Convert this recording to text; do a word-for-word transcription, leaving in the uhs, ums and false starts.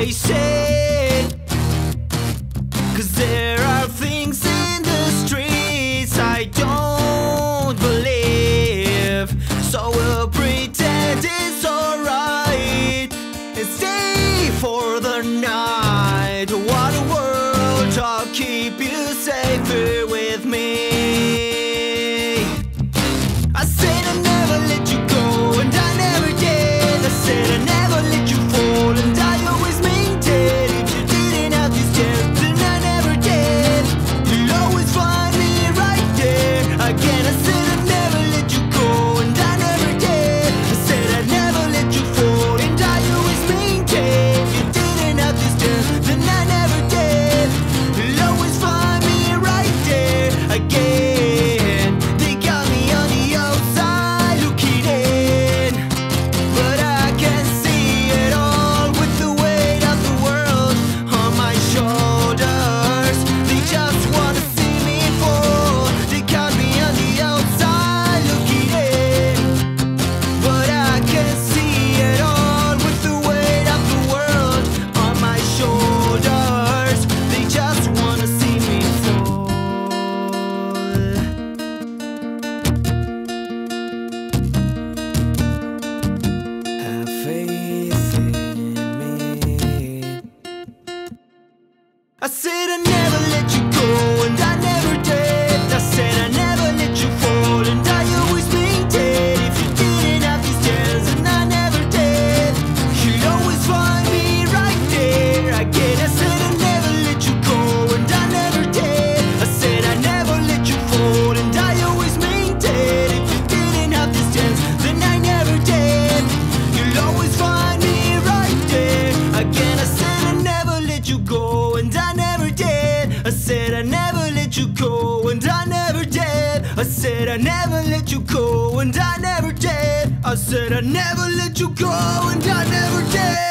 always said. 'Cause there are things in the streets I don't believe, so we'll pretend it's alright and stay for the night. What a world, I'll keep you safe here with me. I said I'd never let you go, and I never did. I said I'd never let you fall, and I always maintained. If you didn't have these chance, then I never did. You'll always find me right there again. I said I'd never let you go, and I never did. I said I'd never let you fall, and I always maintained. If you didn't have these chance, then I never did. You'll always find me right there again. They got me on the outside looking in, but I can see it all with the weight of the world on my shoulders. They just wanna see me fall. They got me on the outside looking in, but I can see it all with the weight of the world on my shoulders. They just wanna see me fall. Have faith in me. I said I never let you go, and I never did. I said I never let you fall, and I always maintained. If you didn't have these chance, and I never did, you'd always find me right there again. I said I never let you go, and I never did. I said I never let you fall, and I always maintained. If you didn't have this chance, then I never did. You'll always find me right there again. I said I never let you go, and I never did. I said I never let you go, and I never did. I said I never let you go, and I never did. I said I never let you go, and I never did.